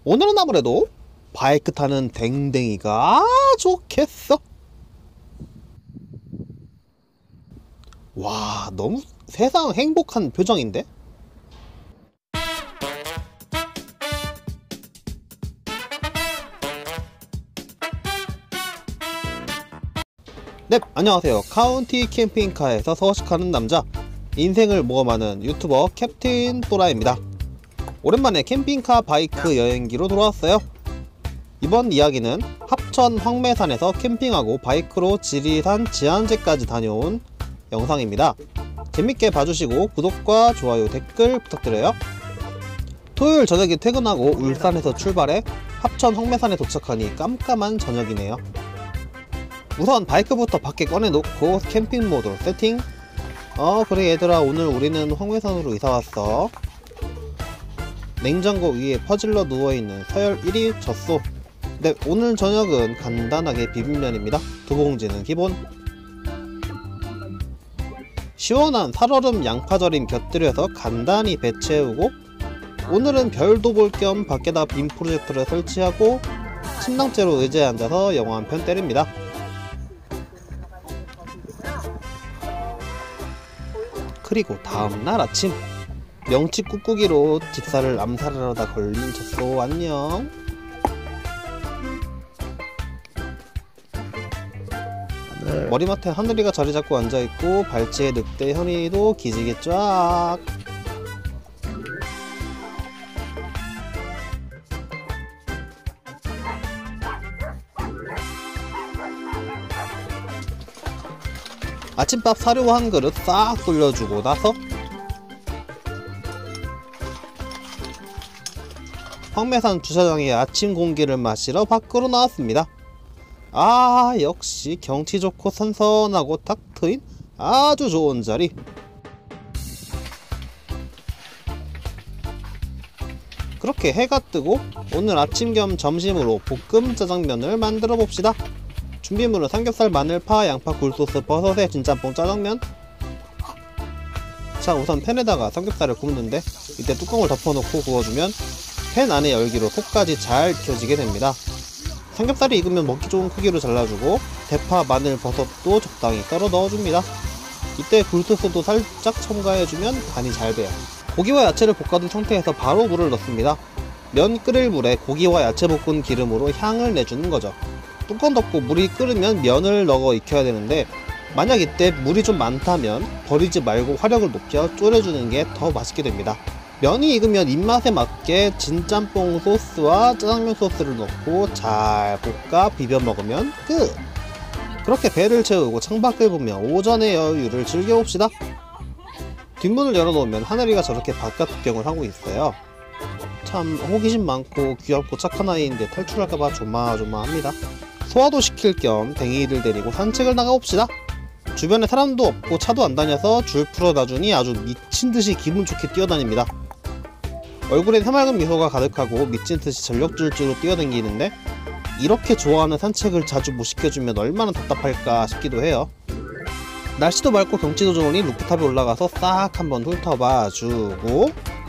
오늘은 아무래도 바이크 타는 댕댕이가 좋겠어. 와, 너무 세상 행복한 표정인데? 네, 안녕하세요. 카운티 캠핑카에서 서식하는 남자, 인생을 모험하는 유튜버 캡틴 또라입니다. 오랜만에 캠핑카 바이크 여행기로 돌아왔어요. 이번 이야기는 합천 황매산에서 캠핑하고 바이크로 지리산 지한제까지 다녀온 영상입니다. 재밌게 봐주시고 구독과 좋아요, 댓글 부탁드려요. 토요일 저녁에 퇴근하고 울산에서 출발해 합천 황매산에 도착하니 깜깜한 저녁이네요. 우선 바이크부터 밖에 꺼내놓고 캠핑 모드로 세팅. 그래 얘들아, 오늘 우리는 황매산으로 이사왔어. 냉장고 위에 퍼질러 누워있는 서열 1위 젖소. 네, 오늘 저녁은 간단하게 비빔면입니다. 두 봉지는 기본. 시원한 살얼음 양파절임 곁들여서 간단히 배 채우고, 오늘은 별도 볼 겸 밖에다 빔 프로젝터를 설치하고 침낭째로 의자에 앉아서 영화 한 편 때립니다. 그리고 다음날 아침, 명치 꾹꾹이로 집사를 암살하려다 걸린 젖소 안녕. 머리맡에 하늘이가 자리 잡고 앉아있고 발치에 늑대 현이도 기지개 쫙. 아침밥 사료 한 그릇 싹 돌려주고 나서 황매산 주차장에 아침 공기를 마시러 밖으로 나왔습니다. 역시 경치 좋고 선선하고 탁 트인 아주 좋은 자리. 그렇게 해가 뜨고 오늘 아침 겸 점심으로 볶음 짜장면을 만들어 봅시다. 준비물은 삼겹살, 마늘, 파, 양파, 굴소스, 버섯에 진짬뽕, 짜장면. 자, 우선 팬에다가 삼겹살을 굽는데 이때 뚜껑을 덮어놓고 구워주면 팬 안의 열기로 속까지 잘 익혀지게 됩니다. 삼겹살이 익으면 먹기 좋은 크기로 잘라주고 대파, 마늘, 버섯도 적당히 썰어 넣어줍니다. 이때 굴소스도 살짝 첨가해주면 간이 잘 배요. 고기와 야채를 볶아둔 상태에서 바로 물을 넣습니다. 면 끓일 물에 고기와 야채 볶은 기름으로 향을 내주는 거죠. 뚜껑 덮고 물이 끓으면 면을 넣어 익혀야 되는데, 만약 이때 물이 좀 많다면 버리지 말고 화력을 높여 졸여주는 게 더 맛있게 됩니다. 면이 익으면 입맛에 맞게 진짬뽕 소스와 짜장면 소스를 넣고 잘 볶아 비벼 먹으면 끝! 그렇게 배를 채우고 창밖을 보며 오전의 여유를 즐겨봅시다. 뒷문을 열어놓으면 하늘이가 저렇게 바깥 구경을 하고 있어요. 참 호기심 많고 귀엽고 착한 아이인데 탈출할까봐 조마조마합니다. 소화도 시킬 겸 댕이를 데리고 산책을 나가봅시다. 주변에 사람도 없고 차도 안 다녀서 줄 풀어놔주니 아주 미친듯이 기분 좋게 뛰어다닙니다. 얼굴엔 해맑은 미소가 가득하고 미친듯이 전력질주로 뛰어다니는데, 이렇게 좋아하는 산책을 자주 못 시켜주면 얼마나 답답할까 싶기도 해요. 날씨도 맑고 경치도 좋으니 루프탑에 올라가서 싹 한번 훑어봐주고,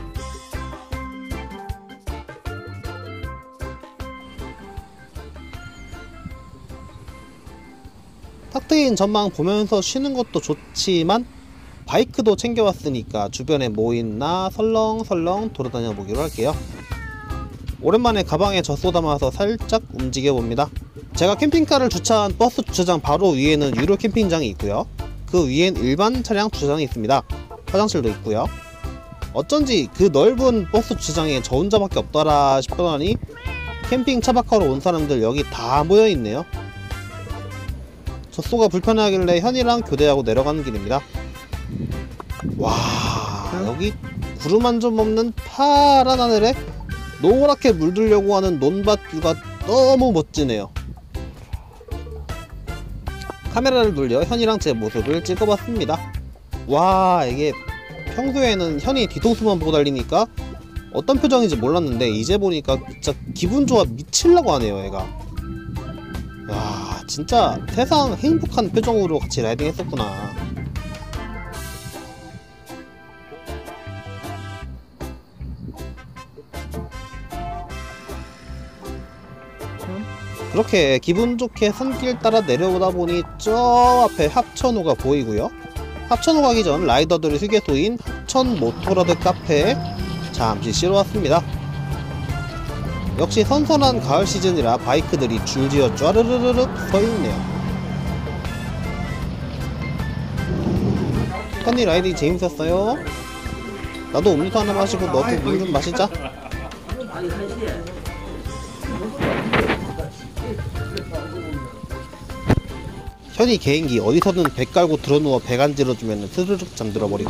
탁 트인 전망 보면서 쉬는 것도 좋지만 바이크도 챙겨왔으니까 주변에 뭐 있나 설렁설렁 돌아다녀 보기로 할게요. 오랜만에 가방에 젖소 담아서 살짝 움직여 봅니다. 제가 캠핑카를 주차한 버스 주차장 바로 위에는 유료 캠핑장이 있고요. 그 위엔 일반 차량 주차장이 있습니다. 화장실도 있고요. 어쩐지 그 넓은 버스 주차장에 저 혼자밖에 없더라 싶더니 캠핑 차박하러 온 사람들 여기 다 모여있네요. 젖소가 불편하길래 현이랑 교대하고 내려가는 길입니다. 와, 여기 구름 한 점 없는 파란 하늘에 노랗게 물들려고 하는 논밭 뷰가 너무 멋지네요. 카메라를 돌려 현이랑 제 모습을 찍어봤습니다. 와, 이게 평소에는 현이 뒤통수만 보고 달리니까 어떤 표정인지 몰랐는데 이제 보니까 진짜 기분 좋아 미치려고 하네요, 얘가. 야, 진짜 세상 행복한 표정으로 같이 라이딩 했었구나. 그렇게 기분 좋게 산길 따라 내려오다 보니 저 앞에 합천호가 보이고요. 합천호 가기 전 라이더들의 휴게소인 합천 모토라드 카페에 잠시 쉬러 왔습니다. 역시 선선한 가을 시즌이라 바이크들이 줄지어 쫘르르르륵 서있네요. 현이 라이딩 재밌었어요? 나도 음료수 하나 마시고 너도 물 좀 마시자. 현이 개인기 어디서든 배 깔고 들어누워 배 간질러주면 스르륵 잠들어버리기.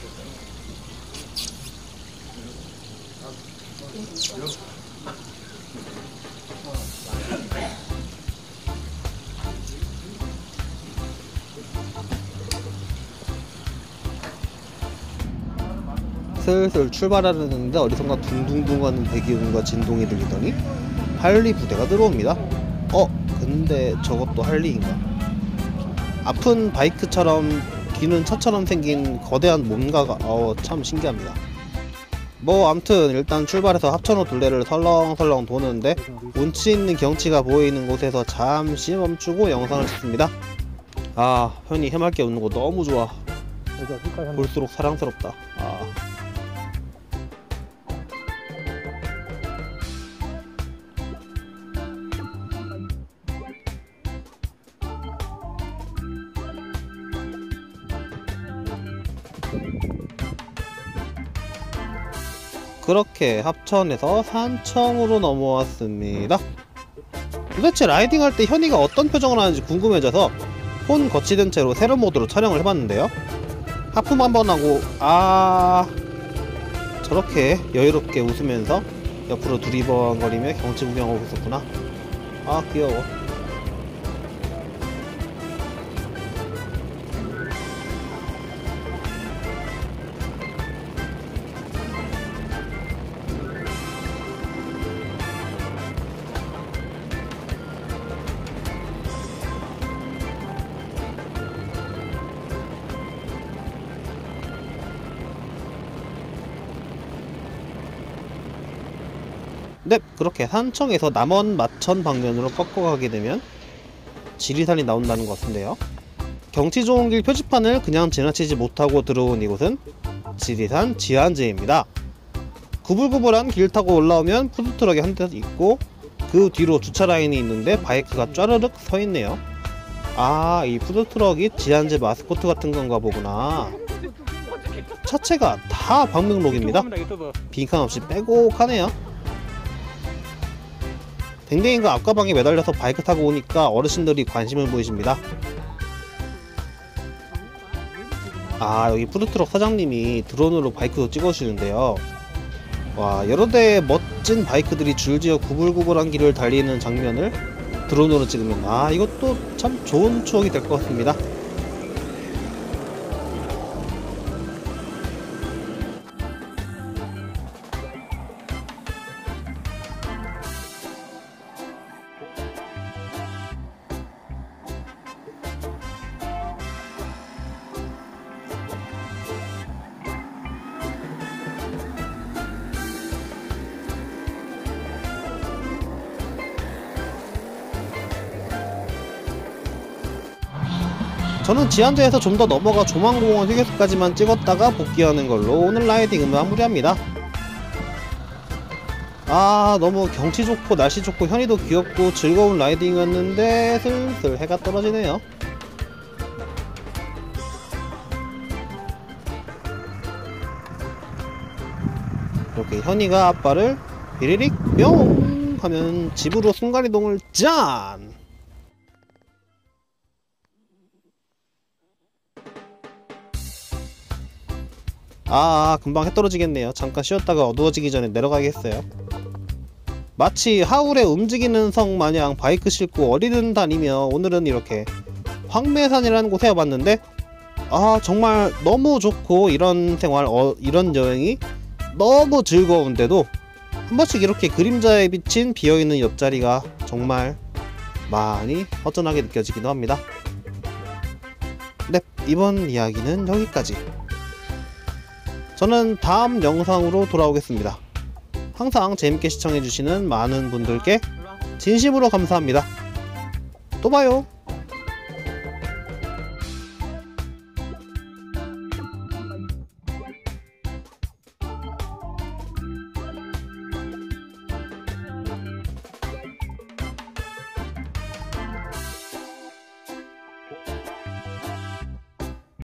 슬슬 출발하려는데 어디선가 둥둥둥 하는 배기음과 진동이 들리더니 할리 부대가 들어옵니다. 근데 저것도 할리인가? 아픈 바이크처럼 기는 차처럼 생긴 거대한 뭔가가 참 신기합니다. 뭐 암튼 일단 출발해서 합천호 둘레를 설렁설렁 도는데 운치있는 경치가 보이는 곳에서 잠시 멈추고 영상을 찍습니다. 아, 현이 해맑게 웃는 거 너무 좋아. 볼수록 사랑스럽다. 그렇게 합천에서 산청으로 넘어왔습니다. 도대체 라이딩할 때 현이가 어떤 표정을 하는지 궁금해져서 폰 거치된 채로 세련 모드로 촬영을 해봤는데요. 하품 한번 하고 저렇게 여유롭게 웃으면서 옆으로 두리번거리며 경치 구경하고 있었구나. 귀여워. 네, 그렇게 산청에서 남원 마천 방면으로 꺾어가게 되면 지리산이 나온다는 것 같은데요. 경치 좋은 길 표지판을 그냥 지나치지 못하고 들어온 이곳은 지리산 지한제입니다. 구불구불한 길 타고 올라오면 푸드트럭이 한 대 있고 그 뒤로 주차 라인이 있는데 바이크가 쫘르륵 서있네요. 이 푸드트럭이 지한제 마스코트 같은 건가 보구나. 차체가 다 방명록입니다. 빈칸 없이 빼곡하네요. 댕댕이가 앞가방에 매달려서 바이크 타고 오니까 어르신들이 관심을 보이십니다. 여기 푸드트럭 사장님이 드론으로 바이크도 찍어주시는데요. 와, 여러 대의 멋진 바이크들이 줄지어 구불구불한 길을 달리는 장면을 드론으로 찍으면 이것도 참 좋은 추억이 될 것 같습니다. 저는 지한제에서 좀 더 넘어가 조망공원 휴게소까지만 찍었다가 복귀하는 걸로 오늘 라이딩은 마무리합니다. 너무 경치 좋고 날씨 좋고 현이도 귀엽고 즐거운 라이딩이었는데 슬슬 해가 떨어지네요. 이렇게 현이가 아빠를 비리릭 뿅 하면 집으로 순간이동을 짠! 금방 해 떨어지겠네요. 잠깐 쉬었다가 어두워지기 전에 내려가겠어요. 마치 하울의 움직이는 성 마냥 바이크 싣고 어디든 다니며 오늘은 이렇게 황매산이라는 곳에 와봤는데 정말 너무 좋고 이런 생활, 이런 여행이 너무 즐거운데도 한 번씩 이렇게 그림자에 비친 비어있는 옆자리가 정말 많이 허전하게 느껴지기도 합니다. 네, 이번 이야기는 여기까지. 저는 다음 영상으로 돌아오겠습니다. 항상 재밌게 시청해주시는 많은 분들께 진심으로 감사합니다. 또 봐요.